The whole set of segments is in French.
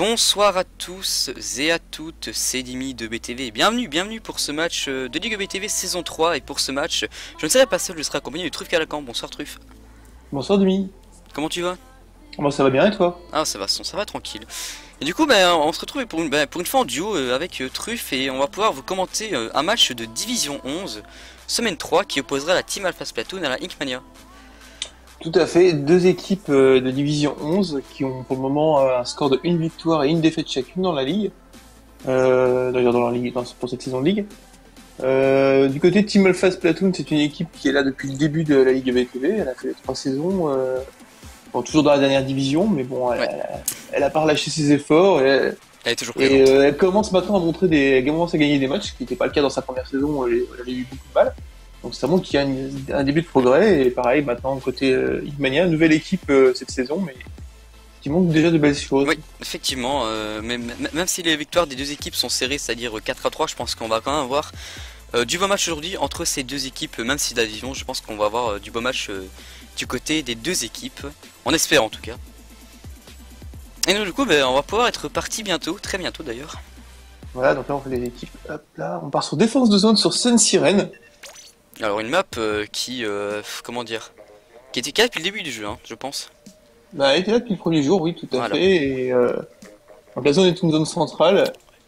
Bonsoir à tous et à toutes, c'est Dimi de BTV. Bienvenue pour ce match de Ligue BTV saison 3. Et pour ce match, je ne serai pas seul, je serai accompagné de Truff Calacan. Bonsoir Truff. Bonsoir Demi. Comment tu vas? Moi ça va bien et toi? Ah ça va tranquille. Et du coup on se retrouve pour une fois en duo avec Truff. Et on va pouvoir vous commenter un match de Division 11, semaine 3, qui opposera la Team Alpha Splatoon à la Inkmania. Tout à fait, deux équipes de Division 11 qui ont pour le moment un score de 1 victoire et 1 défaite chacune dans la ligue. D'ailleurs dans la ligue, pour cette saison de ligue. Du côté Team Alpha Splatoon, c'est une équipe qui est là depuis le début de la ligue BTV. Elle a fait 3 saisons, bon, toujours dans la dernière division, mais bon, elle a pas relâché ses efforts. Elle est toujours présente. Et elle commence maintenant à elle commence à gagner des matchs, ce qui n'était pas le cas dans sa première saison où elle avait eu beaucoup de mal. Donc ça montre qu'il y a un début de progrès. Et pareil, maintenant côté Inkmania, nouvelle équipe cette saison, mais qui montre déjà de belles choses. Oui, effectivement, même si les victoires des deux équipes sont serrées, c'est-à-dire 4-3, je pense qu'on va quand même avoir du beau match aujourd'hui entre ces deux équipes. Même si la division, je pense qu'on va avoir du beau match du côté des deux équipes, on espère en tout cas. Et donc du coup, on va pouvoir être parti bientôt, très bientôt d'ailleurs. Voilà, donc là on fait les équipes. Hop là, on part sur défense de zone sur Sun Siren. Alors une map qui, comment dire, qui était là depuis le début du jeu, hein, je pense. Bah, elle était là depuis le premier jour, oui, tout à fait. Et donc la zone est une zone centrale.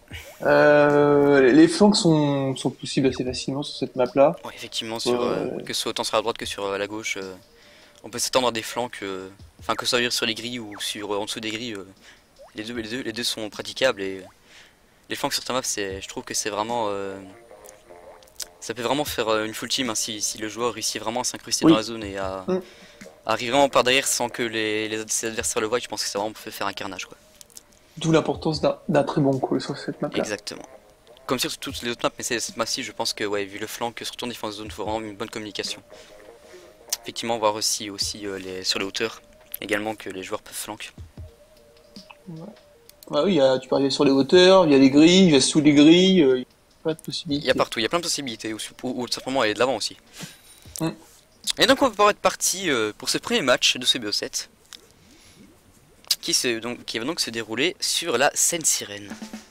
Les flanks sont possibles assez facilement sur cette map-là. Ouais, effectivement, que ce soit autant sur la droite que sur la gauche, on peut s'étendre à des flancs, enfin que ce soit sur les grilles ou en dessous des grilles, les deux sont praticables. Et les flancs sur ta map, je trouve que c'est vraiment, ça peut vraiment faire une full team, hein, si le joueur réussit vraiment à s'incruster dans la zone et à arriver vraiment par derrière sans que ses adversaires le voient. Je pense que ça vraiment peut faire un carnage, quoi. D'où l'importance d'un très bon call sur cette map-là. Exactement. Comme sur toutes les autres maps, mais cette map-ci, je pense que vu le flanc, surtout en défense zone, il faut vraiment une bonne communication. Effectivement, voir aussi sur les hauteurs, également que les joueurs peuvent flanquer. Ouais. Bah oui, tu peux arriver sur les hauteurs, il y a les grilles, il y a sous les grilles, il y a pas de possibilités. Il y a partout, il y a plein de possibilités, ou tout simplement aller de l'avant aussi. Et donc on va pouvoir être parti pour ce premier match de ce BO7. Qui va donc se dérouler sur la Sun Siren.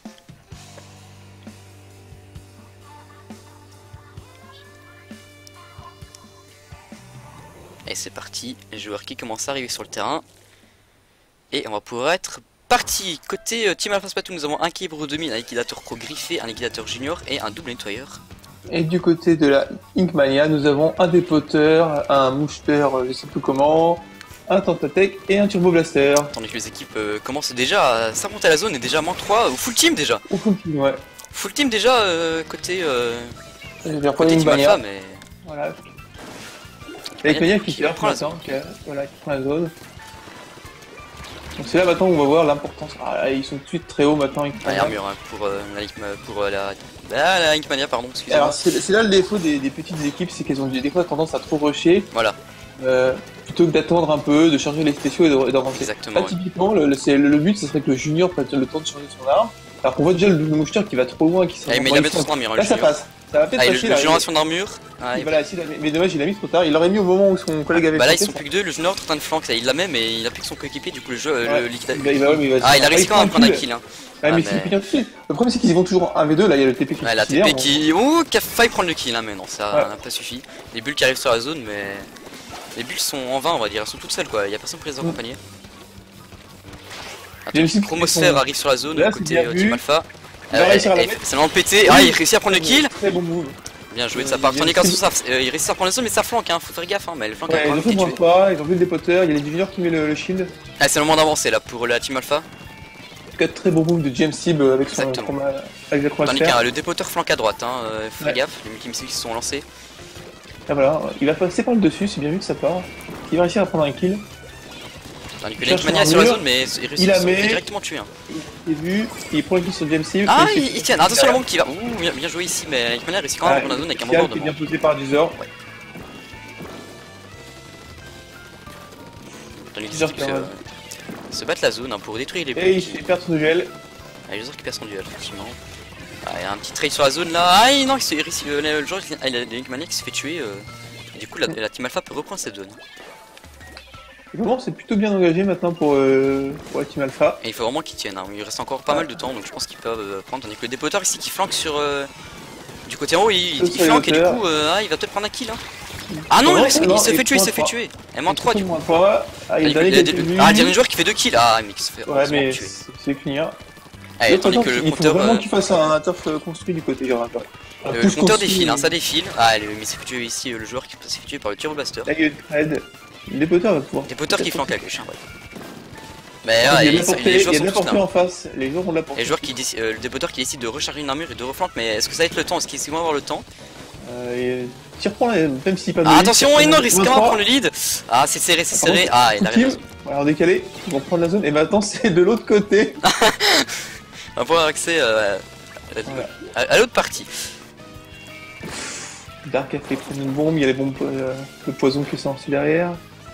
Et c'est parti, les joueurs qui commencent à arriver sur le terrain. Et on va pouvoir être parti. Côté Team Alpha Splatoon, nous avons un Kibro 2000, un liquidateur pro griffé, un liquidateur junior et un double nettoyeur. Et du côté de la Inkmania, nous avons un dépoteur, un moucheteur, je sais plus comment, un Tentatech et un Turbo Blaster. Tandis que les équipes commencent déjà à s'affronter à la zone et déjà -3 ou full team déjà. Ou full team, ouais. Full team déjà côté Team Alpha, mais voilà. Et Inkmania qui prend la zone. Voilà, qui prend la zone. Donc c'est là maintenant où on va voir l'importance. Ah là, ils sont tout de suite très hauts maintenant. Inkmania. Armure hein, pour la Inkmania, pardon, excusez-moi. Alors c'est là le défaut des petites équipes, c'est qu'elles ont des fois tendance à trop rusher. Voilà. Plutôt que d'attendre un peu, de charger les spéciaux et d'avancer. Exactement. Là, typiquement, le but, ce serait que le junior prenne le temps de changer son arme. Alors qu'on voit déjà le moucheteur qui va trop loin, qui mais il a mis son armure. Là, ça passe. Ça va peut-être passer. La génération d'armure. Voilà, mais dommage, il l'a mis trop tard. Il l'aurait mis au moment où son collègue avait. Bah là, ils sont plus que deux. Le junior est en train de flank. Il l'a même, mais il a plus que son coéquipier. Du coup, le jeu, le liquidateur. Il a réussi quand même à prendre un kill. Ah, mais c'est le problème, c'est qu'ils vont toujours en 1v2. Là, il y a le TP qui la TP qui a failli prendre le kill, mais non, ça n'a pas suffi. Les bulles qui arrivent sur la zone, mais. Les bulles sont en vain, on va dire, elles sont toutes seules quoi, il y a personne pour les accompagner. Chromosphère arrive sur la zone, côté Team Alpha. C'est vraiment pété, il réussit à prendre le kill. Très bon move. Bien joué de sa part, tandis qu'à il réussit à prendre la zone mais ça flanque, faut faire gaffe, mais le flanque a quand même été tué. Ils ont vu le dépoteur, il y a les juniors qui met le shield. Ah, c'est le moment d'avancer là pour la Team Alpha. En tout cas, très bon move de James Sib avec son chromosphère. Tandis que le dépoteur flanque à droite, faut faire gaffe, les multi-missiles qui se sont lancés. Ah voilà, il va passer par le dessus, c'est bien vu que ça part. Il va réussir à prendre un kill. Tandis que l'Inkmania est sur la zone, mais il réussit à se faire directement tuer. Il est vu, il prend un kill sur James Sib. Ah, il tient, attention à la bombe qui va. Ouh, bien joué ici, mais l'Inkmania réussit quand même à prendre la zone avec un bombardement. Il est bien posé par Duzor. Tandis que les équipes se battent la zone pour détruire les bulles. Et il perd son duel. Ah, User qui perd son duel, effectivement. Il y a un petit trade sur la zone là. Ah non, le joueur il a Linkmania qui se fait tuer. Du coup la Team Alpha peut reprendre cette zone. Vraiment, c'est plutôt bien engagé maintenant pour la Team Alpha. Et il faut vraiment qu'ils tiennent, hein. Il reste encore pas mal de temps, donc je pense qu'ils peuvent prendre. Tandis que le dépoteur ici qui flanque sur du côté en haut, il flanque et du coup il va peut-être prendre un kill. Hein. Ah non, il se fait tuer, il se fait tuer. M3 du coup. Ah, il y a dernier joueur qui fait 2 kills. Ah, mais qui se fait mais tuer. c'est finir. Allez, tandis que le il compteur. faut vraiment qu'il fasse un turf construit du côté du rappeur. Le compteur défile, hein, ça défile. Ah, mais il s'est fait tuer ici, le joueur qui s'est fait tuer par le Turbo Blaster. Là, il y a Red. Le dépoteur va pouvoir. Dépoteur qui flanque à gauche, hein, ouais. Mais il y a les joueurs de la sont tous portée là. en face, les joueurs ont de la portée. Le dépoteur qui décide de recharger une armure et de reflanque, mais est-ce que ça va être le temps? Est-ce qu'ils vont avoir le temps? Tu reprends, même si pas de Ah, attention, il risque quand même de prendre le lead. Ah, c'est serré, c'est serré. Ah, il a raison. Alors décalé, ils vont prendre la zone et maintenant c'est de l'autre côté. On va pouvoir accès à l'autre partie. Dark a fait prendre une bombe, il y a les bombes, le poison qui sont aussi derrière.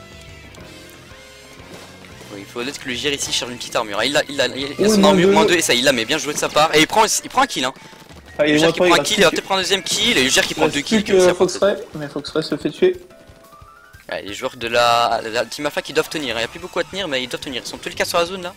Il faut peut-être que le GR ici charge une petite armure. Il a son armure, -2 et ça il l'a, mais bien joué de sa part. Et il prend un kill, hein. Ah, le GR qui prend un kill, il va peut-être prendre un deuxième kill, et le GR qui prend 2 kills. Mais Foxray se fait tuer. Ouais, les joueurs de la Team Alpha qui doivent tenir, il n'y a plus beaucoup à tenir, mais ils doivent tenir. Ils sont tous les cas sur la zone là.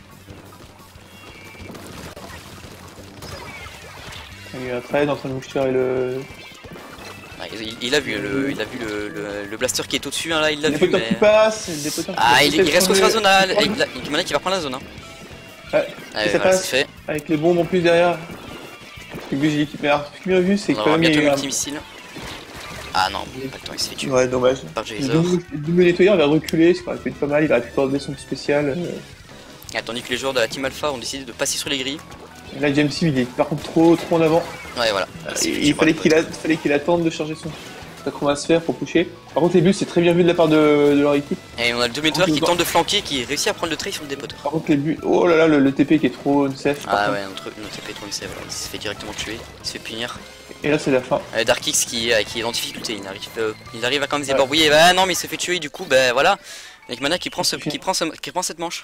Il y a un trade entre le moucheteur et le. Ah, il a vu le blaster qui est au-dessus, hein, là, il l'a vu. Mais... qui passe, ah, il reste sur la zone là. Il y qui va prendre la zone. Hein. Ouais, ça passe. Fait. Avec les bombes en plus derrière. Ce que j'ai bien vu, c'est quand même. Bientôt multi-missile. Ah non, pas le temps, il s'est fait tuer. Ouais, dommage. Le double nettoyeur va reculer, ce qui aurait pu être pas mal, il aurait pu porter son spécial. Tandis que les joueurs de la Team Alpha ont décidé de passer sur les grilles. Et là, James Sim, il est par contre trop en avant. Ouais, voilà. Il fallait qu'il attende de charger sa chromosphère pour pusher. Par contre, les buts, c'est très bien vu de la part de leur équipe. Et on a le double nettoyeur qui tente de flanquer, qui réussit à prendre le trait sur le dépoteur. Par contre, les buts, oh là là, le TP qui est trop unsafe. Ah ouais, notre TP est trop unsafe, voilà. Il se fait directement tuer, il se fait punir. Et là, c'est la fin. Darkix qui est en difficulté, il arrive à quand même se débrouiller. Bah non, mais il se fait tuer, du coup, bah voilà. Avec Mana qui prend cette manche.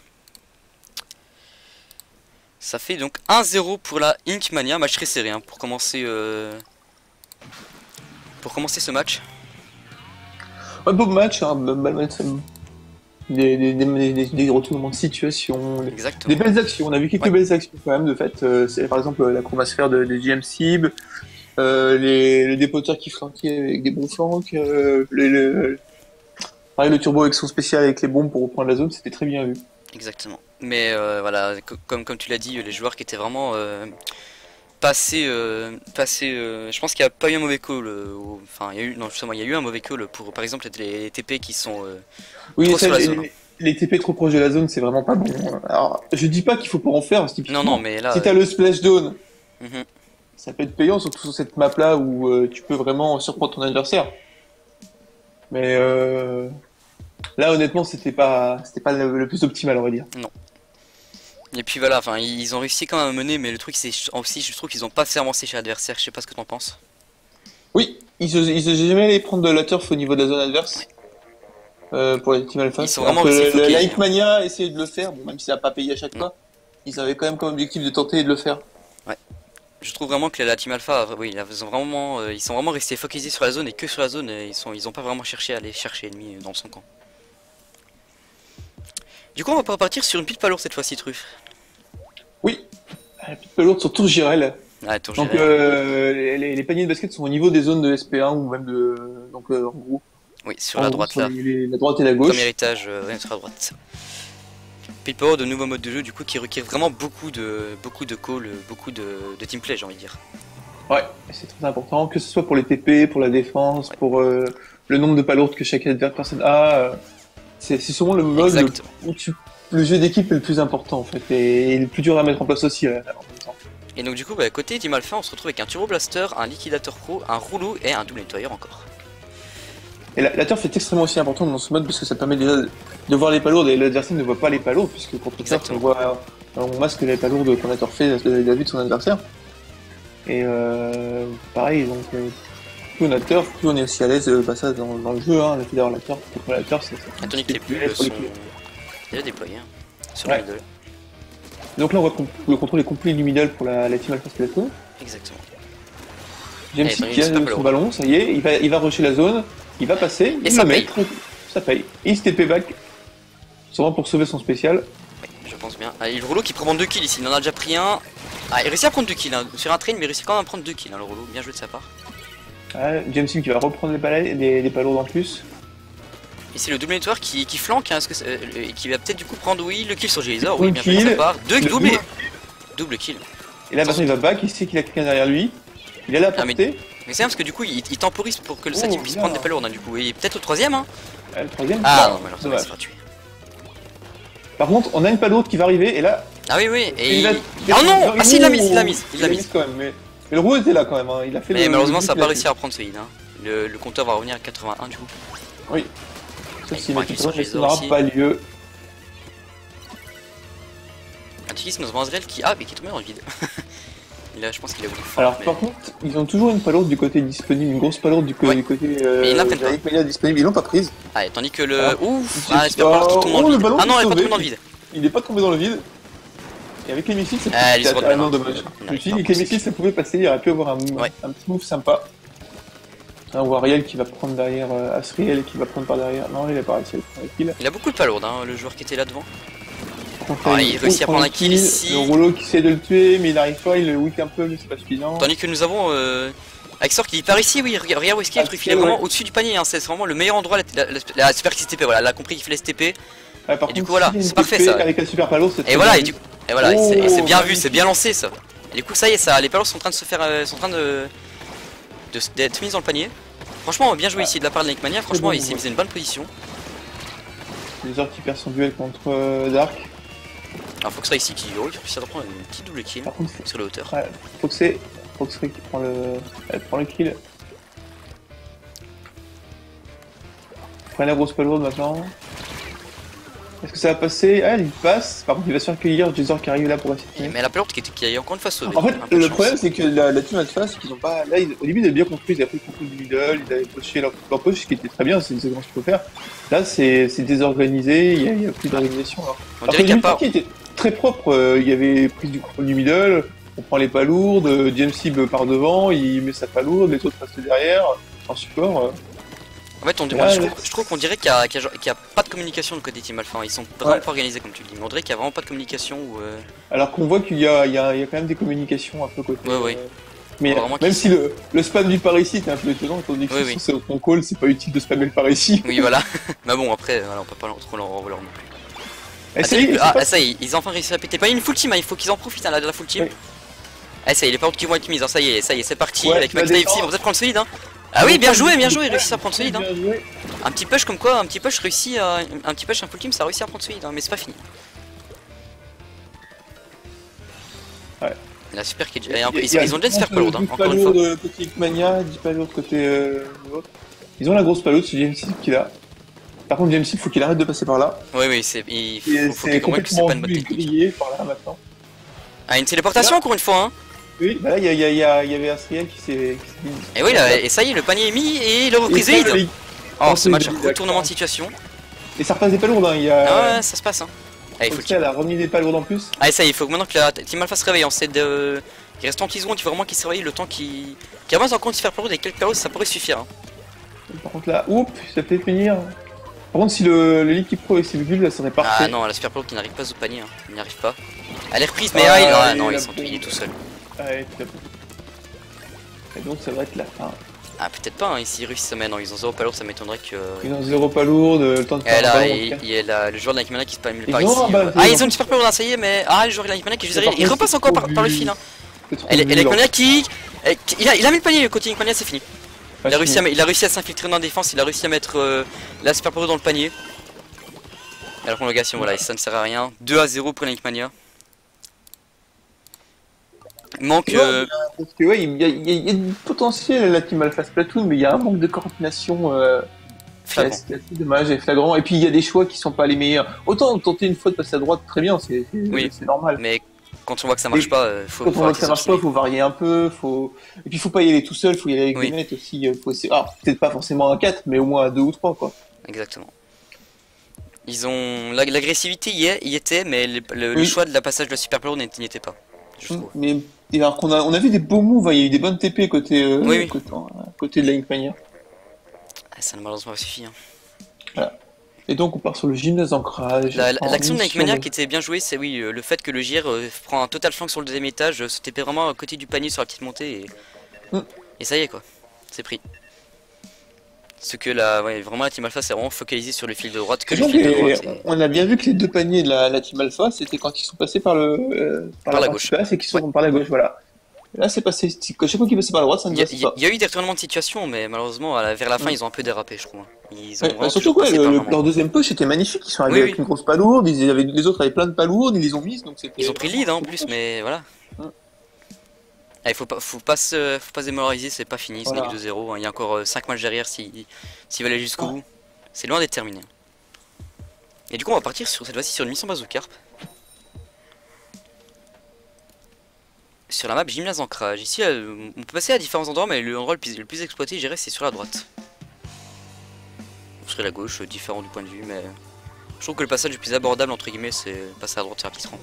Ça fait donc 1-0 pour la Ink Mania, match très serré hein, pour commencer ce match. Un beau match, hein, des retournements de situation, des belles actions. On a vu quelques belles actions quand même de fait. C'est par exemple la chromosphère de GM Sib, le dépoteur qui flanquait avec des bons flancs, pareil, le turbo avec son spécial avec les bombes pour reprendre la zone, c'était très bien vu. Exactement. Mais voilà, comme tu l'as dit, les joueurs qui étaient vraiment passés, je pense qu'il n'y a pas eu un mauvais call. Enfin, il y a eu un mauvais call pour, par exemple, les TP qui sont trop sur la zone. Les TP trop proches de la zone, c'est vraiment pas bon. Alors, je dis pas qu'il faut pas en faire, parce que non, mais là, si t'as le splash zone, ça peut être payant, surtout sur cette map là où tu peux vraiment surprendre ton adversaire. Mais là, honnêtement, c'était pas le plus optimal, on va dire. Non. Et puis voilà, enfin, ils ont réussi quand même à mener, mais le truc, c'est aussi, je trouve qu'ils ont pas fermement séché l'adversaire. Je sais pas ce que t'en penses. Oui, ils ont jamais allé prendre de la turf au niveau de la zone adverse. Pour les Team Alpha. Ils sont vraiment la Ink Mania a essayé de le faire, bon, même si ça n'a pas payé à chaque fois. Ils avaient quand même comme objectif de tenter de le faire. Ouais. Je trouve vraiment que la Team Alpha, oui, ils sont vraiment restés focalisés sur la zone et que sur la zone. Ils ont pas vraiment cherché à aller chercher l'ennemi dans son camp. Du coup, on va repartir sur une pipe pas lourde cette fois-ci, Truff. Oui, la pipe pas lourde sur Tour Girel. Ah, Tour donc les paniers de basket sont au niveau des zones de SP1 ou même de en gros. Oui, sur la droite là. La droite et la gauche. Premier étage, sur la droite. Pipe pas lourde, de nouveau mode de jeu du coup qui requiert vraiment beaucoup de calls, beaucoup de teamplay, j'ai envie de dire. Ouais, c'est très important, que ce soit pour les TP, pour la défense, pour le nombre de pas lourdes que chaque personne a. C'est souvent le mode où le jeu d'équipe est le plus important en fait, et le plus dur à mettre en place aussi en même temps. Et donc du coup, côté Team Alpha, on se retrouve avec un Turbo Blaster, un Liquidator Pro, un rouleau et un double nettoyeur encore. Et la turf est extrêmement aussi importante dans ce mode parce que ça permet déjà de voir les palourdes et l'adversaire ne voit pas les palourdes puisque contre turf on masque les palourdes qu'on a turfé de la vue de son adversaire. Et pareil, donc plus on a turf, plus on est aussi à l'aise ça dans le jeu, hein, d'avoir la turf. La turf c'est Tandis que les bulles sont déjà déployées sur le middle. Donc là on voit que le contrôle est complet du middle pour la Team Alpha Skeleton. Exactement. James qui a son ballon, ça y est, il va rusher la zone, il va passer, il va mettre, ça paye. Il se TP back sûrement pour sauver son spécial. Oui, je pense bien. Allez, le Rollo qui prend 2 kills ici, il en a déjà pris un. Ah, il réussit à prendre 2 kills, hein. Sur un train, mais il réussit quand même à prendre 2 kills, hein, le Rollo. Bien joué de sa part. Ah, James Sim qui va reprendre les palourdes en plus. Et c'est le double network qui flanque, hein, qui va peut-être du coup prendre, oui, le kill sur Jelizor. Oui, bien joué kill. de sa part. Double kill. Et là maintenant il va back, il sait qu'il a quelqu'un derrière lui. Il est là à portée. Mais c'est bien parce que du coup il temporise pour que sa team puisse prendre des palourdes, hein, du coup. Et peut-être au troisième, hein. Le troisième. Ah non, malheureusement il se fera tuer. Par contre, on a une palourde qui va arriver et là. Ah oui, oui, et il oh non. Ah si, il l'a mise, il l'a mise. Quand même, mais le roux était là quand même, hein. Il a fait. Mais malheureusement ça n'a pas réussi à prendre solide, hein. Le compteur va revenir à 81 du coup. Oui. Sauf si ça n'aura pas lieu. Antikis notre Azrael qui... Ah mais qui est tombé dans le vide. Là je pense qu'il a voulu faire. Alors par contre, ils ont toujours une palourde du côté disponible, une grosse palourde du côté mais ils la prennent pas. Disponible, ils l'ont pas prise. Ah et tandis que le... Ouf. Ah j'espère pas qu'il tombe dans le vide. Ah non il est pas tombé dans le vide. Il est pas tombé dans le vide. Et avec les missiles ça pouvait... non dommage. Je me suis dit avec les missiles ça pouvait passer, il aurait pu avoir un petit move sympa. On voit Ariel qui va prendre derrière Asriel qui va prendre par derrière. Non il a pas réussi à prendre le kill. Il a beaucoup de palourdes, hein, le joueur qui était là devant. Ah, il réussit à prendre un kill ici. Le Rollo qui essaie de le tuer, mais il arrive pas, il le wick un peu, mais c'est pas suffisant. Tandis que nous avons Axor qui part ici, oui, regarde où est-ce qu'il est, il est vraiment au-dessus du panier, hein, c'est vraiment le meilleur endroit, la super STP, voilà, elle a compris qu'il fait l'STP. Ouais, et du coup, voilà, c'est parfait ça. Avec la super palo, c'est et voilà, c'est bien vu, c'est bien lancé ça. Et du coup, ça y est, ça, les palos sont en train de se faire, sont en train d'être mises dans le panier. Franchement, bien joué ici de la part de Linkmania, franchement, il s'est mis dans une bonne position. Les orques qui perd son duel contre Dark. Alors faut que ça ici qui réussit à prendre une petite double kill sur la hauteur. Ouais, Foxy qui prend le kill. Prends la grosse palourde maintenant. Est-ce que ça va passer? Ah, il passe. Par contre, il va se faire cueillir Jezor qui arrive là pour essayer. Mais la palourde qui est encore une fois sauvée. En fait, le problème c'est que la team Alpha, c'est qu'ils ont pas. Là, au début, ils avaient bien construit, ils avaient pris le contrôle du middle, ils avaient poché leur push, ce qui était très bien, c'est exactement ce qu'il faut faire. Là, c'est désorganisé, il y a plus d'organisation. On dirait qu'il n'y a pas. Qui était très propre, il y avait prise du contrôle du middle, on prend les palourdes, James Sib part devant, il met sa palourde, les autres restent derrière, en support. En fait, je trouve qu'on dirait qu'il y a pas de communication de côté Team Alpha. Ils sont vraiment pas organisés comme tu le dis. Mais on dirait qu'il y a vraiment pas de communication. Alors qu'on voit qu'il y a quand même des communications un peu côté. Ouais. Mais même si le spam du par ici est un peu étonnant, quand on dit que c'est au call, c'est pas utile de spammer le par ici. Oui, voilà. Mais bon, après, voilà, on peut pas trop leur envoyer non plus. Ça y est, ils ont enfin réussi à péter. Pas une full team, hein, il faut qu'ils en profitent de la full team. Ah, ça y est, les paroles qui vont être mises. Ça y est, c'est parti. Avec Max Dive, on va peut-être prendre le solide. Ah oui, bien joué, il réussit à prendre solide. Hein. Un petit push comme quoi, un petit push, un full team, ça a réussi à prendre solide, hein, mais c'est pas fini. Ouais. La super qui ils ont déjà une super palourde, hein, encore une fois. 10 palourdes côté Mania, 10 palourdes côté l'autre. Ils ont la grosse palourde, c'est James qui est là. Par contre, James il faut qu'il arrête de passer par là. Oui, il faut qu'il comprenne que c'est pas une bonne technique. Par là maintenant. Ah, une téléportation encore une fois, hein. Oui, bah là il y avait Asriel qui s'est mis. Et oui, là, et ça y est, le panier est mis et le reprise vide. Oh, ce match, retournement de situation. Et ça repasse des palourdes, hein. Ah ouais, ça se passe, hein. Allez, faut elle a remis des palourdes en plus. Allez, ça y est, il faut que maintenant que la Team Alpha se réveille. Il reste 30 secondes, il faut vraiment qu'il se réveille le temps qu'il avance en compte de faire palourdes et quelques palourdes, ça pourrait suffire. Hein. Par contre là, oups, ça fait finir. Par contre, si le Liquid Pro avec ses bulles, là, ça serait parfait. Ah non, la super palourde qui n'arrive pas au panier, hein. Il n'y arrive pas. Elle est reprise, mais non, il est tout seul. Ouais, tout à fait. Et donc ça va être la fin. Ah peut-être pas, hein, ici ils réussissent, mais non, ils ont 0 palourde, ça m'étonnerait que... Ils ont 0 palourde, le temps de faire il y a le joueur de la Linkmania qui se palme par ici. Ils ont une super palourde, ça y est, mais... Ah, le joueur de la Linkmania qui est juste derrière, il repasse encore par le fil. Hein. Et la Linkmania qui... Il a mis le panier, le côté Linkmania, c'est fini. Il a réussi à s'infiltrer dans la défense, il a réussi à mettre la super palourde dans le panier. Et la prolongation, voilà, ça ne sert à rien. 2-0 pour la Linkmania. Manque. Parce que ouais, il y a du potentiel à la Team Alpha Splatoon, mais il y a un manque de coordination c'est assez dommage et flagrant. Et puis il y a des choix qui sont pas les meilleurs. Autant tenter une fois de passer à droite, très bien, c'est normal. Mais quand on voit que ça marche pas, faut varier un peu. Et puis faut pas y aller tout seul, faut y aller avec des manettes aussi. Faut essayer... peut-être pas forcément à 4, mais au moins à 2 ou 3 quoi. Exactement. Ils ont l'agressivité y était, mais le choix de la passage de la super palourde n'y était pas. Je trouve. Mais alors on a vu des beaux moves, il y a eu des bonnes TP côté côté de la Linkmania. Ça n'a malheureusement pas suffi. Hein. Voilà. Et donc on part sur le gymnase d'ancrage. L'action de Nike Mania qui était bien jouée, c'est oui, le fait que le JR prend un total flank sur le deuxième étage, se TP vraiment à côté du panier sur la petite montée et ça y est quoi, c'est pris. Ce que vraiment la team alpha c'est vraiment focalisé sur le fil de droite que le fil de droite. On a bien vu que les deux paniers de la team alpha, c'était quand ils sont passés par par la gauche. Et qu'ils sont par la gauche, voilà. Là c'est passé, chaque fois qu'ils passaient par la droite, ça ne passe pas. Il y a eu des retournements de situation, mais malheureusement vers la fin ils ont un peu dérapé, je crois. Ils ont surtout quoi, leur deuxième push était magnifique, ils sont arrivés avec une grosse palourde, les autres avaient plein de palourdes, ils les ont mises, donc c'était... Ils ont pris le lead en plus, mais voilà. Il faut pas se démoraliser, c'est pas fini, c'est voilà. 2-0, hein. Il y a encore 5 matchs derrière s'ils veulent aller jusqu'au bout. C'est loin d'être terminé. Et du coup on va partir cette fois-ci sur une mission Bazookarp. Sur la map gymnase ancrage. Ici on peut passer à différents endroits, mais l'endroit le plus exploité je dirais c'est sur la droite. Ou sur la gauche, différent du point de vue, mais je trouve que le passage le plus abordable entre guillemets c'est passer à droite sur la petite rampe.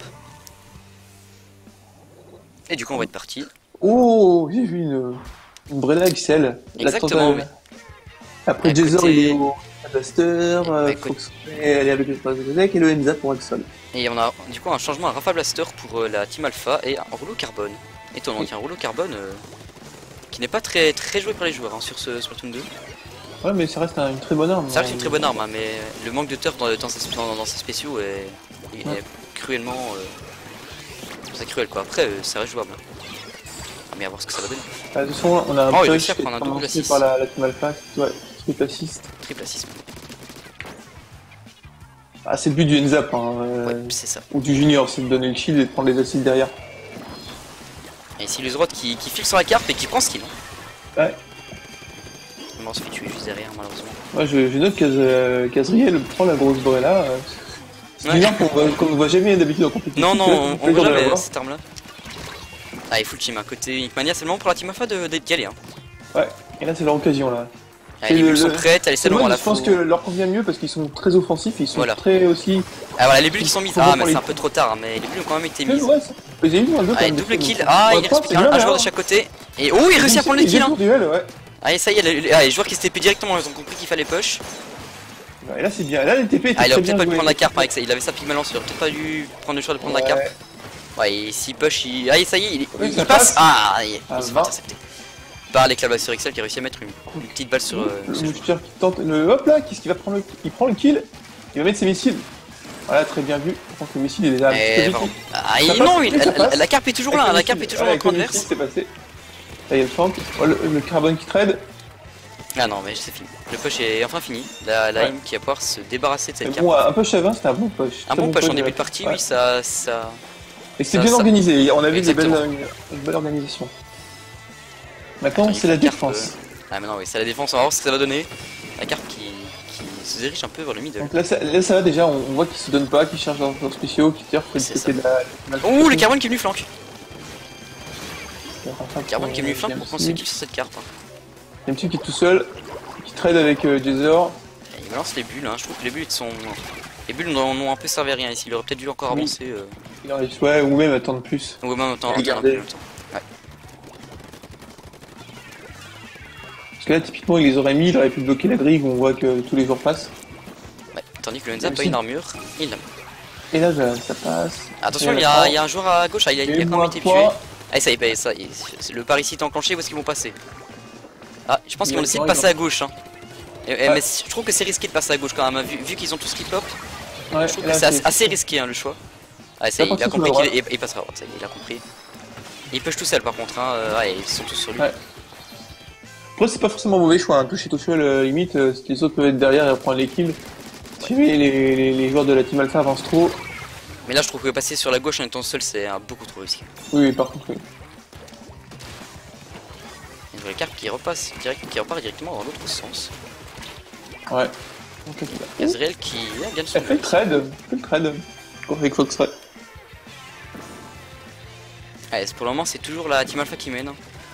Et du coup on va être parti. Oh, j'ai vu une Brella XL. Exactement, oui. Après Jason il est au Blaster, Fox elle est avec le Spazodec et le Enza pour Axol. Et on a du coup un changement à Rafa Blaster pour la team Alpha et un rouleau carbone. Étonnant, il y a un rouleau carbone qui n'est pas très joué par les joueurs hein, sur ce Splatoon 2. Ouais, mais ça reste une très bonne arme. Ça reste une très bonne arme, hein, mais le manque de turf dans ses spéciaux est cruellement. C'est cruel quoi. Après, ça reste jouable. Mais à voir ce que ça va donner. De toute façon, on a un réussi à prendre un double assist par la team alpha, ouais, triple assist. Triple assist. Ah, c'est le but du Enzap, hein, ouais, c'est ça. Ou du junior, c'est de donner le shield et de prendre les assists derrière. Et ici, le droite qui file sur la carte et qui prend ce kill. Ouais. On se fait tuer juste derrière, malheureusement. Ouais, je note qu'Azriel prend la grosse Brella. C'est une arme qu'on ne voit jamais d'habitude en compétition. Non, on voit jamais cette arme là. Ah, il faut le team à côté Unique c'est le moment pour la team alpha d'y aller. Hein. Ouais, et là c'est leur occasion là. Ah, les bulles sont prêtes, allez, c'est bon, je pense que leur convient mieux parce qu'ils sont très offensifs, ils sont très aussi. Ah voilà, les bulles qui sont mises. Ah, mais c'est un peu trop tard, mais les bulles ont quand même été mises. Ouais, allez, double kill. Ah, il reste un joueur de chaque côté. Et oh, il réussit à prendre le kill. Allez, ça y est, les joueurs qui se TP directement, ils ont compris qu'il fallait push. Et là c'est bien, là les TP étaient ah, il aurait peut-être pas dû prendre la carpe avec ça, il avait sa pigment lance, il aurait peut-être pas dû prendre le choix de prendre la carpe. Ouais, et s'il push, ah ça y est, il passe. Ah, il se fait intercepter. Par l'éclat sur Excel qui a réussi à mettre une petite balle sur. Le moucheteur qui tente le. Hop là, qu'est-ce qu'il va prendre il prend le kill, il va mettre ses missiles. Voilà, très bien vu. Par contre, le missile il est là. Ah, non, la carpe est toujours là, la carpe est toujours dans le camp adverse. C'est passé. Là, il y a le flank, le carbone qui trade. Ah non, mais c'est fini. Le push est enfin fini. La Lime qui va pouvoir se débarrasser de cette carte. Bon, un push à 20, c'était un bon push. Un bon push en début de partie, oui, ça. Et c'est bien organisé, on a vu une belle organisation. Maintenant, c'est la défense. Ah, mais non, oui, c'est la défense, on va voir ce que ça va donner. La carte qui se dirige un peu vers le middle. Donc là, ça va déjà, on voit qu'ils se donnent pas, qu'ils cherchent leurs spéciaux, qu'ils tirent du côté de la. Ouh, le carbone qui est venu flank. Carbone qui est venu flank pour prendre ses kills sur cette carte. Il y a un petit qui est tout seul, qui trade avec Jazor. Il balance les bulles, hein. Je trouve que les bulles sont. Les bulles n'ont un peu servi à rien ici, il aurait peut-être dû encore avancer. Ouais, ou même attendre plus. Ou même attendre un peu plus longtemps. Ouais. Parce que là, typiquement, il les aurait mis, il aurait pu bloquer la grille où on voit que tous les jours passent. Ouais, tandis que le Enza n'a pas une armure, il l'a. Et là, ça passe. Attention, il y a un joueur à gauche, il a quand même été tué. Ah, ça y est, le pari ici est enclenché, où est-ce qu'ils vont passer? Ah, je pense qu'ils vont essayer de passer à gauche. Hein. Mais je trouve que c'est risqué de passer à gauche quand même, vu qu'ils ont tout ce qui pop. Je trouve que c'est assez risqué hein, le choix. Ah, ça y est, il a compris qu'il passera à droite, ça y est, il a compris. Il push tout seul par contre, hein. Ouais, ils sont tous sur lui. Ouais. Après, c'est pas forcément un mauvais choix, hein. Pusher tout seul, limite, si les autres peuvent être derrière et reprendre les kills. Si les joueurs de la team alpha avancent trop. Mais là, je trouve que passer sur la gauche en étant seul, c'est beaucoup trop risqué. Oui, par contre, oui. La carte qui repart directement dans l'autre sens. Ouais. Azriel qui gagne son. Elle fait le trade. Avec Fox Ray. Allez, pour le moment, c'est toujours la team alpha qui mène.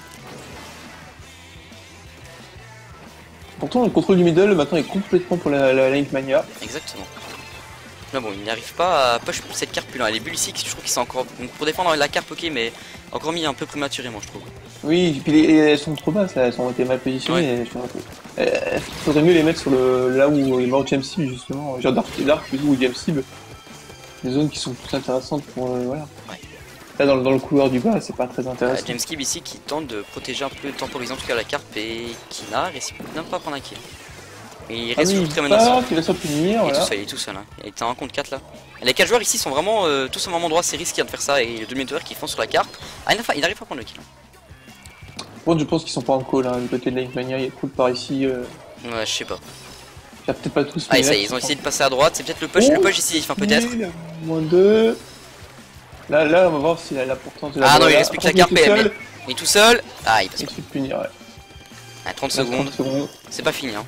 Pourtant, le contrôle du middle maintenant est complètement pour la Link Mania. Exactement. Là bon, il n'arrive pas à push cette carte plus loin. Les bulles ici, je trouve qu'ils sont encore. Donc pour défendre la carte, ok, mais encore mis un peu prématurément, je trouve. Oui, et puis elles sont trop basses là, elles ont été mal positionnées. Ouais. Faudrait mieux les mettre sur là où est mort James Sib justement, genre Dark plutôt ou James Sib, des zones qui sont plus intéressantes pour voilà. Ouais. Là dans le couloir du bas, c'est pas très intéressant. James Gibb ici qui tente de protéger un peu, temporisant en tout cas la carte et qui n'a réussi même pas à prendre un kill. Et il reste toujours très menaçant. Il va se punir, voilà. Il est tout seul, hein. Il est en 1 contre 4 là. Et les 4 joueurs ici sont vraiment tous au même endroit, c'est risqué de faire ça et le demi-tour qui font sur la carte. Ah il arrive pas à prendre le kill. Bon, je pense qu'ils sont pas en call, hein. Du côté de Linkmania, il y a trop de par ici. Ouais, je sais pas. Il y a peut-être pas tous. Ah, et ça y est, ils ont essayé de passer à droite, c'est peut-être le push. Le push ici, enfin peut-être. -2. Là, on va voir s'il a l'importance de la. Ah non, il reste plus que la carte PM. Il est tout seul. Ah, il passe pas. Il se fait punir, ouais. Ah, 30 secondes. C'est pas fini, hein.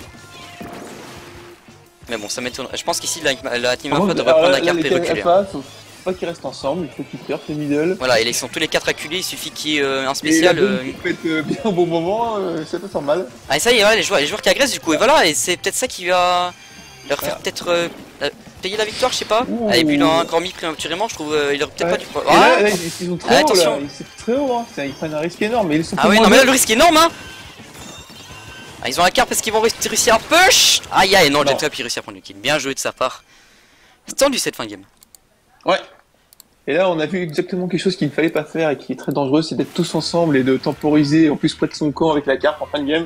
Mais bon, ça m'étonne. Je pense qu'ici, la team Alpha devrait prendre la carte et reculer. Faut pas qu'ils restent ensemble, il faut qu'ils perdent le middle. Voilà, et ils sont tous les 4 acculés, il suffit qu'il y ait un spécial. Il faut être bien au bon moment, ça peut faire mal. Ah, et ça y est, les joueurs qui agressent du coup, et voilà, et c'est peut-être ça qui va leur faire peut-être payer la victoire, je sais pas. Ah, et puis il a encore mis prématurément, je trouve, il aurait peut-être pas dû. Ah, là, ils sont très haut, attention. là, c'est très haut, hein. Ils prennent un risque énorme, mais ils sont. Ah oui, non, mais là le risque est énorme, hein. Ah, ils ont la carte parce qu'ils vont réussir à push. Aïe aïe, non, Jetcap il réussit à prendre le kill. Bien joué de sa part. C'est tendu cette fin de game. Ouais. Et là, on a vu exactement quelque chose qu'il ne fallait pas faire et qui est très dangereux, c'est d'être tous ensemble et de temporiser, en plus près de son camp avec la carte en fin de game.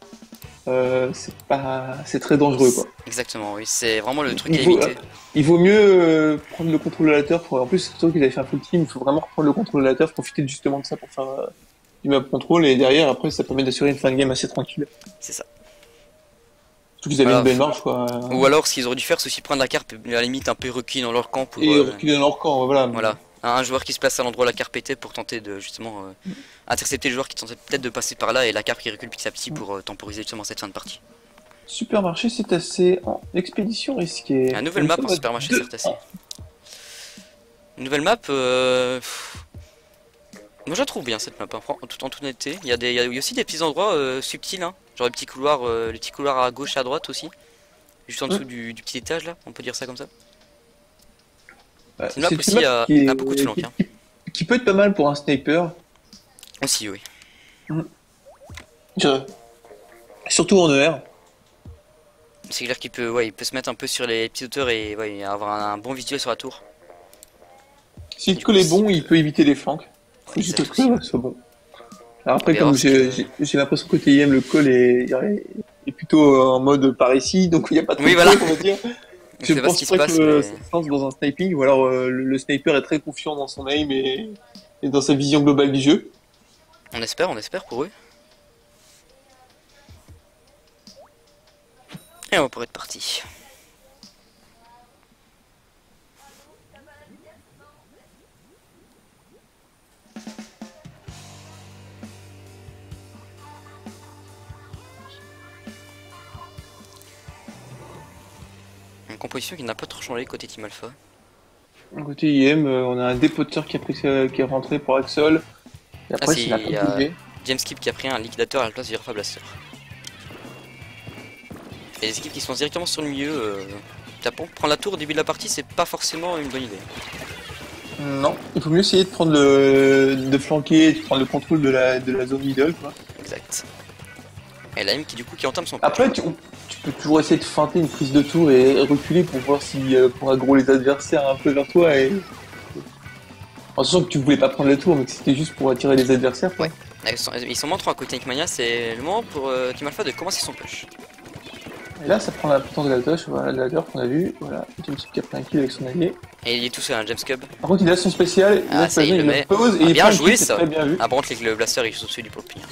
C'est très dangereux, quoi. Exactement, oui, c'est vraiment le truc à éviter. Il vaut mieux prendre le contrôle de la turf. En plus, c'est sûr qu'ils avaient fait un full team, il faut vraiment reprendre le contrôle de la turf, profiter justement de ça pour faire du map contrôle et derrière, après, ça permet d'assurer une fin de game assez tranquille. C'est ça. Surtout qu'ils avaient une belle marche, quoi. Ou alors, ce qu'ils auraient dû faire, c'est aussi prendre la carte, à la limite, un peu reculer dans leur camp pour. Et reculer dans leur camp, voilà. Voilà. Un joueur qui se place à l'endroit où la carte était pour tenter de justement intercepter le joueur qui tentait peut-être de passer par là et la carte qui recule petit à petit pour temporiser justement cette fin de partie. Supermarché Cétacé en expédition risquée. Un nouvelle map en supermarché Cétacé. Une nouvelle map. Moi je la trouve bien cette map, hein, en toute honnêteté. Il y a aussi des petits endroits subtils, hein, genre les petits couloirs à gauche et à droite aussi. Juste en dessous du petit étage là, on peut dire ça comme ça. C'est une map aussi à beaucoup de flancs. Qui peut être pas mal pour un sniper. Aussi, oui. Surtout en ER. C'est clair qu'il peut, il peut se mettre un peu sur les petites hauteurs et avoir un bon visuel sur la tour. Si le col est bon, il peut éviter les flancs. Faut juste que le soit bon. Alors après, comme j'ai l'impression que côté IM, le call est plutôt en mode par ici, donc il n'y a pas de on va dire. Je pense pas que ça se lance dans un sniping, ou alors le sniper est très confiant dans son aim et dans sa vision globale du jeu. On espère pour eux. Et on pourrait être parti. Une composition qui n'a pas trop changé côté Team Alpha. Côté IM, on a un dépoteur qui est rentré pour Axol. Et après, il y a James Gibb qui a pris un liquidateur à la place du Alpha Blaster. Et les équipes qui sont directement sur le milieu, prendre la tour au début de la partie, c'est pas forcément une bonne idée. Non, il faut mieux essayer de prendre de flanquer, de prendre le contrôle de la zone middle, quoi. Exact. Et la M qui entame son. Après, tu peux toujours essayer de feinter une prise de tour et reculer pour voir si pour aggro les adversaires un peu vers toi et. En sachant que tu voulais pas prendre le tour, mais que c'était juste pour attirer les adversaires, quoi. Ouais. Ils sont moins 3 côté Nickmania, c'est le moment pour Team Alpha de commencer son push. Et là, ça prend la potence de la touche, voilà, de la turf qu'on a vu. Voilà, James qui a pris un kill avec son allié. Et il est tout seul, un James Cub. Par contre, il a son spécial, il le met. Pose, et bien joué ça. très bien vu. Ah, par contre, le blaster il joue dessus pour le punir.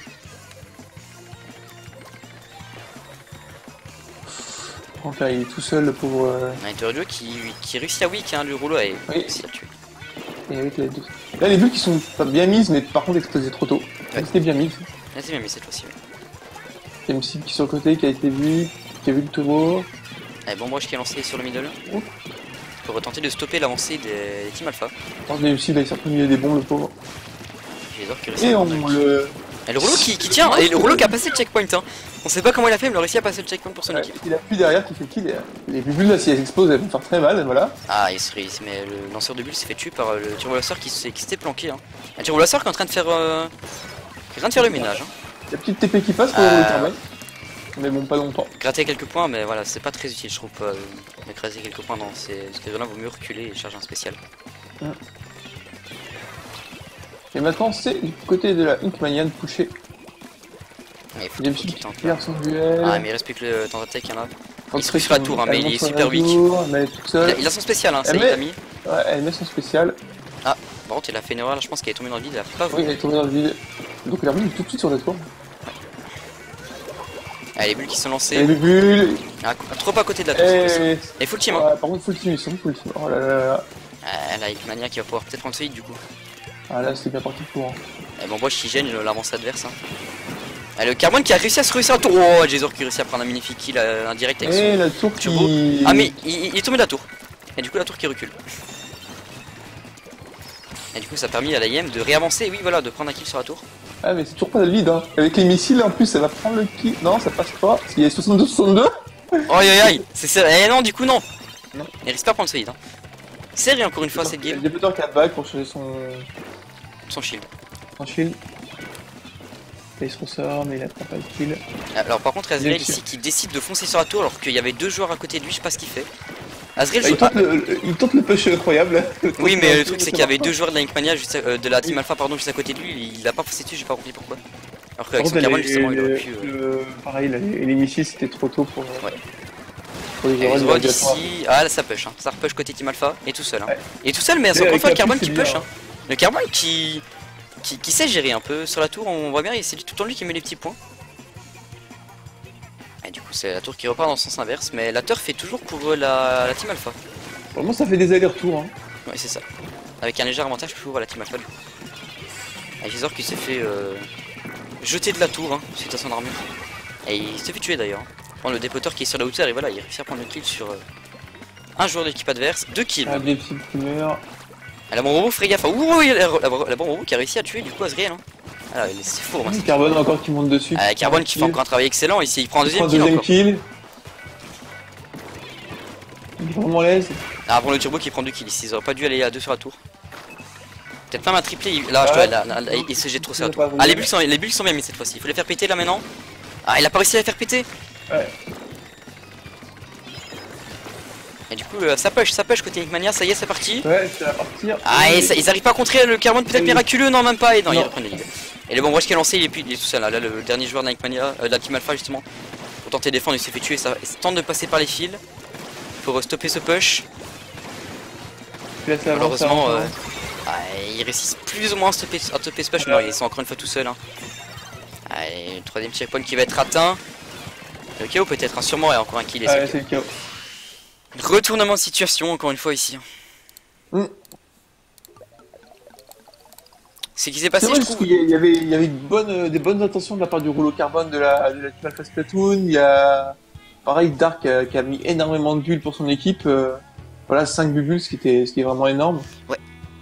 Donc là, il est tout seul, le pauvre. Un interview qui réussit à weak, hein, le rouleau et réussit à tuer. Et avec les deux. Là, les bulles qui sont pas bien mises, mais par contre explosées trop tôt. Ouais. C'était bien mis. Là, c'est bien mis cette fois-ci. Ouais. Il y a une cible qui est sur le côté, qui a été vue, qui a vu le turbo. Allez, bon brush qui est lancé sur le middle. Pour tenter de stopper l'avancée des Team Alpha. Je pense que aussi, là, il s'est au milieu des bombes, le pauvre. Et Et le rouleau qui tient, et le rouleau qui a passé le checkpoint. Hein. On sait pas comment il a fait, mais il a réussi à passer le checkpoint pour son équipe. Il a plus derrière qui fait kill. Les bulles là, si elles explosent, elles vont faire très mal, voilà. Ah, mais le lanceur de bulles s'est fait tuer par le turbo-lasseur qui s'était planqué. Hein. Un turbo-lasseur qui est en train de faire, le ménage. Hein. La petite TP qui passe pour le rouleau carbone. Mais bon, pas longtemps. Gratter quelques points, mais voilà, c'est pas très utile, je trouve. Mais gratter quelques points dans ces zones-là, vaut mieux reculer et charger un spécial. Et maintenant, c'est du côté de la Inkmania de pusher. Il faut des qu'il petits tente. son duel. Ah, mais il reste plus que le temps d'attaque, il y en a. Il se sur la tour, hein, mais il est super weak. Il a son spécial, hein, ça y est, mis. Ouais, elle met son spécial. Ah, par contre, il a fait une erreur là, je pense qu'il est tombé dans le vide, il a pas Oui, il est tombé dans le vide. Donc il est revenu tout de suite sur la tour. Ah, les bulles qui sont lancées. Et les bulles. Ah, trop à côté de la tour, et full team. Ouais, par contre, full team, ils sont full team. Oh là là là. La Inkmania qui va pouvoir peut-être prendre solide du coup. Ah là, c'est bien parti pour. Et bon, moi je gêne l'avance adverse. Hein. Ah, le Carbone qui a réussi à se réussir à la tour. Oh, Jazor qui réussit à prendre un magnifique kill indirect avec son la tour turbo. Qui... Ah, mais il est tombé de la tour. Et du coup, la tour qui recule. Et du coup, ça a permis à la IM de réavancer, oui, voilà, de prendre un kill sur la tour. Ah, mais c'est toujours pas dans le vide, hein. Avec les missiles en plus, ça va prendre le kill. Non, ça passe pas. Parce qu'il y a 62-62. Aïe aïe aïe, c'est ça. Eh non, du coup, non. Il risque pas de prendre solide. Hein. Serré encore une fois cette game. Il y a débutant qui a back pour changer son shield. Son shield. Et il se ressort, mais il attrape pas le kill. Alors, par contre, Azrael ici qui décide de foncer sur la tour alors qu'il y avait deux joueurs à côté de lui, je sais pas ce qu'il fait. Azrael il tente le push incroyable. Oui, mais le truc c'est qu'il y avait deux joueurs de la Inkmania, de la Team Alpha, pardon, juste à côté de lui, il a pas foncé dessus, j'ai pas compris pourquoi. Alors qu'avec son Carbone, justement, il aurait pu. Pareil, les missiles c'était trop tôt pour. Ouais. Les Rod ici, ah là ça push, hein. Ça repush côté Team Alpha, et tout seul. Hein. Ouais. Et tout seul, mais c'est encore une fois le Carbone qui push. Hein. Le Carbone qui sait gérer un peu sur la tour, on voit bien, c'est tout le temps lui qui met les petits points. Et du coup, c'est la tour qui repart dans le sens inverse, mais la turf fait toujours pour la Team Alpha. Vraiment, ça fait des allers-retours. Hein. Ouais, c'est ça. Avec un léger avantage pour la Team Alpha. Avec Jazor qui s'est fait jeter de la tour hein, suite à son armure. Et il s'est fait tuer d'ailleurs. Bon, le dépoteur qui est sur la hauteur, et voilà, il réussit à prendre le kill sur un joueur de l'équipe adverse. 2 kills. Ah, des petits primeurs. La bombe robot, fais gaffe. Ouh, la bombe robot qui a réussi à tuer du coup Azrael. Hein. Ah, c'est faux. Hein, Carbone encore qui monte dessus. Carbone qui fait encore un travail excellent. Ici, il prend un deuxième kill. Il est vraiment l'aise. Ah, bon, le turbo qui prend 2 kills ici. Ils auraient pas dû aller à 2 sur la tour. Peut-être pas un triplé. Là, il se jette trop sur la tour. Ah, les bulles sont bien mises cette fois-ci. Il faut les faire péter là maintenant. Ah, il a pas réussi à les faire péter. Ouais. Et du coup, ça push côté Inkmania, ça y est, c'est parti. Ouais, c'est à partir. Ah, et ils arrivent pas à contrer le Carbone peut-être miraculeux, non, même pas. Et non, ils reprennent le lead. Et le bon rush qui est lancé, il est tout seul. Là, le dernier joueur d'Inkmania, de la Team Alpha justement, pour tenter de défendre, il s'est fait tuer. Il tente de passer par les fils pour stopper ce push. Malheureusement, ils réussissent plus ou moins à stopper ce push, mais ils sont encore une fois tout seuls. Hein. Allez, le troisième checkpoint qui va être atteint. Le KO peut-être, hein, sûrement, et encore un kill. Ouais, c'est le KO. Retournement de situation encore une fois ici. C'est qui s'est passé, je trouve. Il y avait des bonnes intentions de la part du rouleau carbone de la Team Alpha Splatoon. Il y a pareil Dark qui a mis énormément de bulles pour son équipe. Voilà, 5 bulles, ce qui est vraiment énorme. Ouais.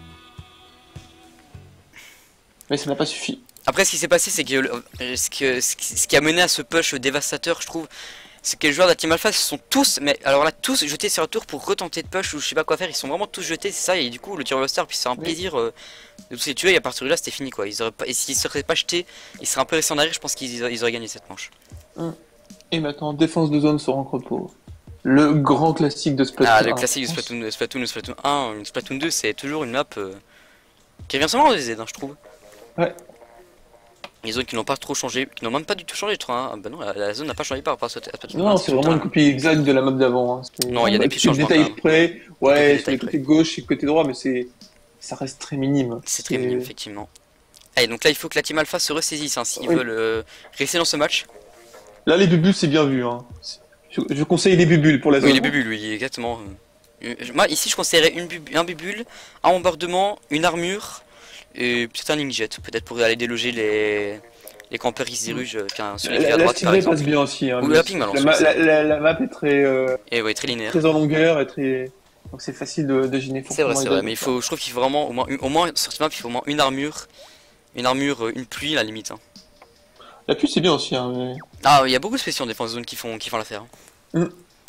Mais ça n'a pas suffi. Après, ce qui s'est passé, c'est que ce qui a mené à ce push dévastateur, je trouve, c'est que les joueurs de la Team Alpha se sont tous, mais alors là, tous jetés sur la tour pour retenter de push ou je sais pas quoi faire. Ils sont vraiment tous jetés, c'est ça. Et du coup, le Turbo Star, puis c'est un plaisir de tous les tuer. Et à partir de là, c'était fini quoi. Et s'ils seraient pas jetés, ils seraient un peu restés en arrière. Je pense qu'ils auraient gagné cette manche. Et maintenant, défense de zone sur un repos. Le grand classique de Splatoon 1. Ah, le classique de Splatoon 1. Une Splatoon 2, c'est toujours une map qui revient seulement en DZ, hein, je trouve. Ouais. Les zones qui n'ont pas trop changé, qui n'ont même pas du tout changé, je trouve. Hein. Bah non, la zone n'a pas changé par rapport à Splatoon 1. Non, c'est vraiment une copie exacte de la map d'avant. Hein. Non, il y a des petits changements. Détails près, ouais, sur les côtés gauche et côté droit, mais ça reste très minime. C'est très minime, effectivement. Allez, donc là, il faut que la Team Alpha se ressaisisse hein, s'ils veulent rester dans ce match. Là, les bubules, c'est bien vu. Hein. Je conseille les bubules pour la zone. Oui, les bubules, oui, exactement. Moi, ici, je conseillerais un bubule, un bombardement, une armure. Et peut-être un Linkjet, peut-être pour aller déloger les campeurs Isirus sur les à droite par exemple. Passe bien aussi. Hein, ou la ping balance. La map est très, et ouais, très linéaire. Très en longueur et très. Donc c'est facile de gêner. C'est vrai, mais je trouve qu'il faut vraiment, au moins sur cette map, il faut au moins une armure, une pluie à la limite. Hein. La puce c'est bien aussi, hein, mais... Ah, il y a beaucoup de spéciaux en défense zone qui font l'affaire. Hein. Mm.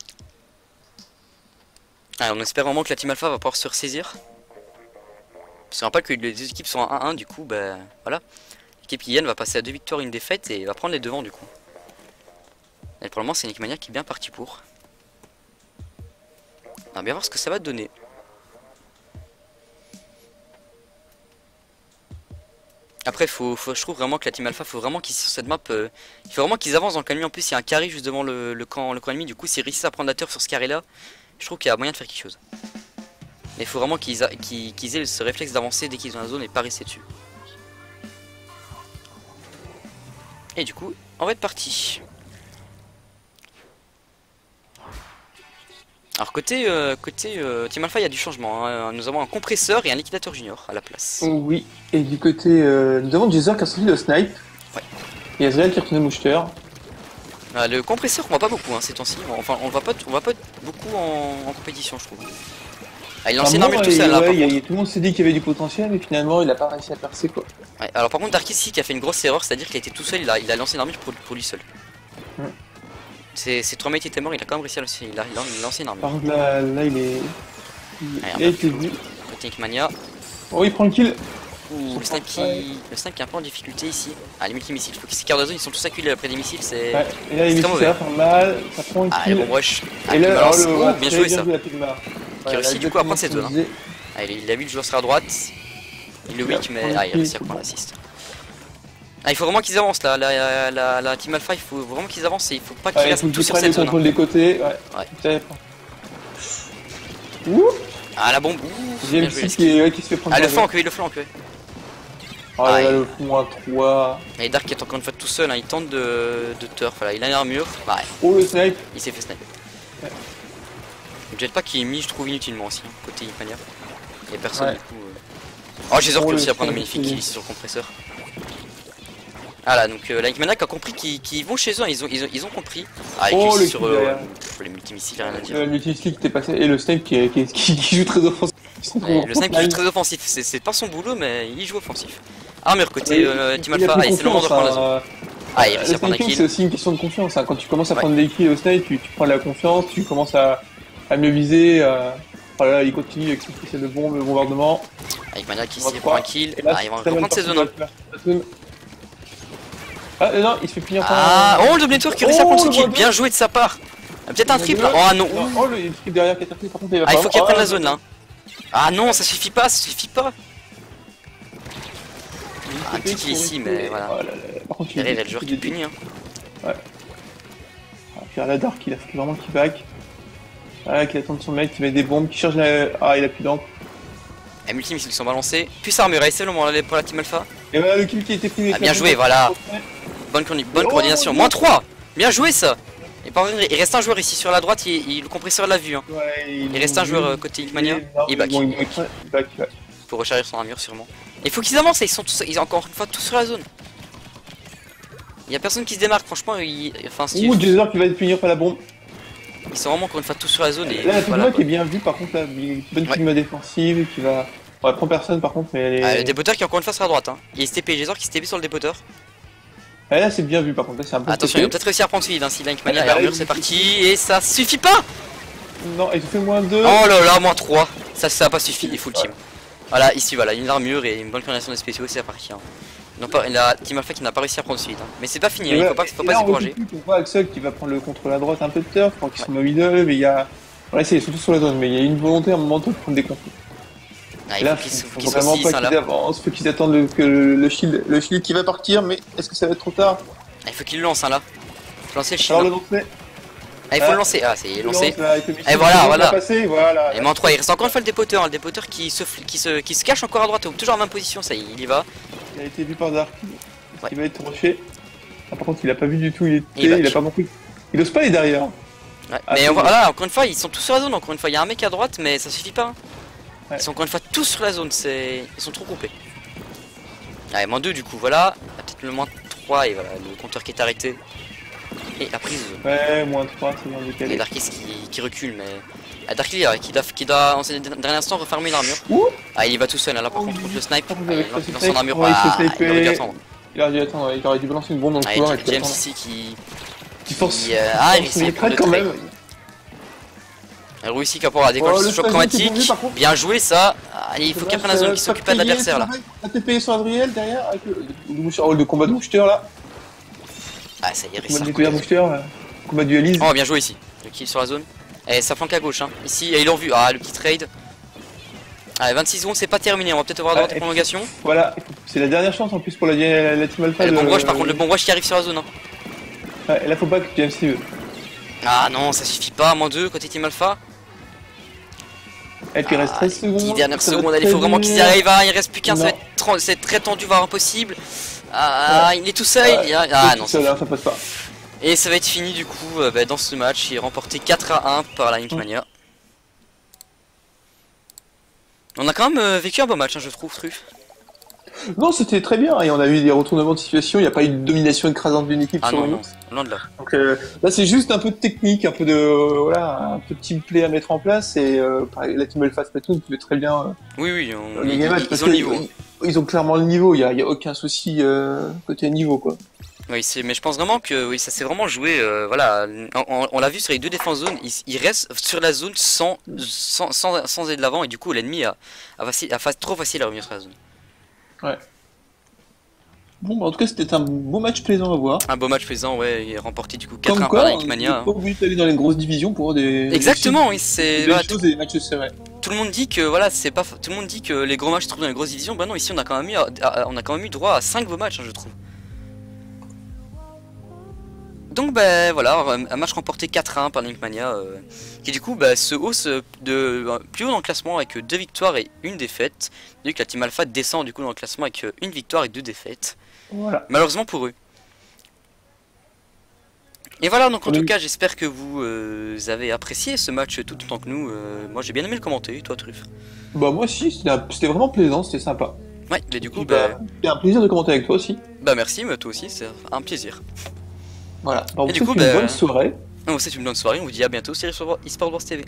Alors, on espère vraiment que la team alpha va pouvoir se ressaisir. Parce qu'on rappelle que les deux équipes sont à 1-1, du coup, bah voilà. L'équipe qui gagne va passer à 2 victoires, une défaite et va prendre les devants du coup. Et pour le moment, c'est Nickmania qui est bien parti pour. On va bien voir ce que ça va donner. Après, je trouve vraiment que la team alpha, faut vraiment qu'ils sur cette map, il faut vraiment qu'ils avancent dans le camp ennemi. En plus, il y a un carré juste devant le camp ennemi. Du coup, s'ils réussissent à prendre la turf sur ce carré là, je trouve qu'il y a moyen de faire quelque chose. Mais il faut vraiment qu'ils aient ce réflexe d'avancer dès qu'ils ont la zone et pas rester dessus. Et du coup, on va être parti. Alors côté Team Alpha, il y a du changement. Hein. Nous avons un compresseur et un liquidateur junior à la place. Oui, et du côté... nous avons Jazer qui a sorti le snipe. Ouais. Et Azrael qui a retourné moucheteur. Le compresseur, on voit pas beaucoup hein, ces temps-ci. Enfin, on le voit pas beaucoup en compétition, je trouve. Ah, il lance une armure tout seul là. Ouais, tout le monde s'est dit qu'il y avait du potentiel, mais finalement il a pas réussi à percer quoi. Ouais, alors par contre, Dark ici qui a fait une grosse erreur, c'est-à-dire qu'il a été tout seul, il a lancé une armure pour lui seul. C'est 3 mates était mort, il a quand même réussi à lancer, il a lancé une armure. Par contre là il est... Il a été vu. Côté Mania. Oh il prend le kill. Ouh, le snipe qui est un peu en difficulté ici. Ah les multimissiles, il faut qu'ils s'écartent de la zone, ils sont tous acculés après des missiles, c'est... Ouais, et là les missiles ça va faire mal, ça prend le kill. Ah le bon rush. Et là alors oh, bien joué ça. Qui a réussi du coup à prendre cette zone. Hein. Ah, il a vu le joueur sera à droite. Il le weak mais il a réussi à prendre l'assist. Ah, il faut vraiment qu'ils avancent là, la team alpha, il faut vraiment qu'ils avancent et il faut pas qu'ils restent tous sur cette zone. Contrôle des côtés, ouais. Ouh. Ah la bombe, bien joué, qui se fait prendre. Ah le flanc, oui, le flanc, ouais. Oh là là, le fond à 3. Et Dark est encore une fois tout seul, hein, il tente de turf, voilà, il a une armure. Ouais. Oh le snipe. Il s'est fait snipe. Ouais. Le jetpack qui est mis, je trouve inutilement aussi, hein, côté Ipania. Il y a personne du coup. Oh j'ai qui a aussi à prendre un magnifique kill ici sur le compresseur. Voilà, donc la Ipania a compris qu'ils vont chez eux, ils ont compris. Ah, et sur les multimissiles, rien à dire. Le multimisile qui était passé et le snipe qui joue très offensif. Le snipe qui joue très offensif, c'est pas son boulot, mais il joue offensif. Armure côté Team Alpha, et c'est le moment de prendre la zone. Ah, il réussit à prendre un kill. C'est aussi une question de confiance. Hein. Quand tu commences à prendre des kills au snipe, tu prends la confiance, tu commences à mieux viser. Voilà, il continue avec son spécial de bombe, le bombardement. Avec Mania qui s'y prend un kill. Ah, il va reprendre ses zones. Ah non, il se fait punir par oh le double tour qui réussit à prendre son kill, bien joué de sa part. Peut-être un triple. Oh non. Oh le triple derrière qui est tapé par contre. Ah il faut qu'il prenne la zone là. Ah non, ça suffit pas, ça suffit pas. Un petit kill ici, mais voilà. Par contre, derrière il y a le joueur qui est puni. Hein. Ouais. Puis la Dark, il a fait vraiment qu'il back. Ah, qui attend son mec, qui met des bombes, qui charge la... Ah, il a plus d'encre. Les multimissiles qui sont balancés. Puis armure, et c'est le moment pour la team alpha. Et voilà le kill qui a été pris. Ah, bien joué, voilà. Bonne coordination. Moins 3. Bien joué ça. Et par contre, il reste un joueur ici sur la droite, le compresseur l'a vu. Hein. Ouais, il reste un joueur côté Ilkmania. Il back. Pour recharger son armure sûrement. Il faut qu'ils avancent, ils sont encore une fois tous sur la zone. Il y a personne qui se démarque, franchement. Enfin, ouh, Jazer qui va être punir par la bombe. Ils sont vraiment encore une fois tous sur la zone. Et là, la voilà, qui est bien vue par contre, là, bonne team défensive qui va. On prend personne par contre, mais elle est. Le dépoteur qui est encore une fois sur la droite. Hein. Il y a STP Jazer qui s'est sur le dépoteur. Ah, là c'est bien vu par contre, là c'est un peu. Attention, il va peut-être réussir à prendre celui-là. Si Ilkmania a l'armure, c'est parti. Et ça suffit pas. Non, il fait moins 2. Oh là là, moins 3. Ça a pas suffi, il est full team. Voilà, ici voilà, une armure et une bonne coordination des spéciaux, c'est parti. Hein. Non, pas, la Team Alpha qui n'a pas réussi à prendre suite. Hein. Mais c'est pas fini, hein, il faut pas se décourager. On voit Axel qui va prendre le contrôle à droite un peu de turf, quand ils sont au middle, mais il y a. Voilà, c'est surtout sur la zone, mais il y a une volonté à un moment de prendre des contrôles. Ah, là, faut qu'ils vraiment pas qu'ils avancent, faut qu'ils attendent le shield qui va partir, mais est-ce que ça va être trop tard? Il faut qu'il le lance, hein, là. Faut lancer le shield. Alors, il faut le lancer. Ah, c'est lancé. Et voilà. Et moins 3, il reste encore une fois le dépoteur qui se cache encore à droite, toujours en même position, ça il y va. Il a été vu par Dark. Il va être rushé. Ah, par contre, il a pas vu du tout, il a pas compris. Il ose pas aller derrière. Ouais. Mais voilà, encore une fois, ils sont tous sur la zone. Encore une fois, il y a un mec à droite, mais ça suffit pas. Hein. Ouais. Ils sont encore une fois tous sur la zone, ils sont trop groupés. Allez, moins 2 du coup, voilà. Peut-être le moins 3 et voilà, le compteur qui est arrêté. Et la prise. Ouais, moins 3, c'est bien décalé. Et Darkis qui recule, mais. Darkis qui doit en ces derniers instants refermer une armure. Ah, il y va tout seul, là par contre, le snipe. Il lance son armure, il aurait dû attendre. Il aurait dû attendre, il aurait dû balancer une bombe dans le couloir et James attendre. ici qui force. il réussit il traite quand même. Elle réussit pour la décolle le choc Spazio qui est chromatique. bon, par contre. Bien joué ça. Allez, il faut qu'il prenne la zone, qu'il s'occupe pas de l'adversaire là. La TP sur Adriel derrière avec le combat de booster là. Ah ça y est, Combat de découvert booster, combat de dualise. Oh bien joué ici. Le kill sur la zone. Et ça flanque à gauche hein. Ici, ils l'ont vu. Ah le petit trade. Allez 26 secondes, c'est pas terminé, on va peut-être avoir droit de prolongation. Voilà, c'est la dernière chance en plus pour la team alpha. Le bon rush par contre, le bon rush qui arrive sur la zone hein. Ouais, et là faut pas que James Steve. Ah non, ça suffit pas, moins 2 côté team alpha. Il reste 13 secondes. 10 dernières secondes, il faut vraiment qu'ils y arrivent. Il reste plus qu'un, ça va être très tendu, voire impossible. Ah, il est tout seul. Ah non, ça passe pas. Et ça va être fini du coup dans ce match. Il est remporté 4-1 par la Linkmania. On a quand même vécu un beau match, hein, je trouve, Truff. Non, c'était très bien, et on a eu des retournements de situation, il n'y a pas eu de domination écrasante d'une équipe sur non, loin de là. Donc là c'est juste un peu de technique, un peu de team play à mettre en place, et la team Alpha Splatoon pouvait très bien oui, ils ont le niveau. Ils ont clairement le niveau, il y a aucun souci côté niveau quoi. Oui, mais je pense vraiment que oui, ça s'est vraiment joué. Voilà, on l'a vu sur les deux défenses zones, il reste sur la zone sans aller de l'avant, et du coup l'ennemi a trop facile à revenir sur la zone. Ouais. Bon, bah, en tout cas, c'était un beau match plaisant à voir. Un beau match plaisant, ouais, et remporté du coup 4-1 par la Linkmania. Pas obligé d'aller dans les grosses divisions pour des. Exactement, oui, c'est. Des choses et des matchs serrés. Tout le monde dit que voilà, c'est pas. Tout le monde dit que les gros matchs se trouvent dans les grosses divisions. Bah non, ici on a quand même eu droit à 5 beaux matchs, hein, je trouve. Donc bah voilà, un match remporté 4-1 par Linkmania, qui du coup se hausse plus haut dans le classement avec 2 victoires et 1 défaite. Vu que la team Alpha descend du coup dans le classement avec 1 victoire et 2 défaites. Voilà. Malheureusement pour eux. Et voilà, donc en tout cas j'espère que vous avez apprécié ce match tout autant que nous. Moi j'ai bien aimé le commenter, toi Truff? Bah moi aussi, c'était vraiment plaisant, c'était sympa. Ouais, mais du coup c'était un plaisir de commenter avec toi aussi. Bah merci, mais toi aussi, c'est un plaisir. Voilà, bah, on vous souhaite une bonne soirée. On vous souhaite une bonne soirée, on vous dit à bientôt sur eSport Wars TV.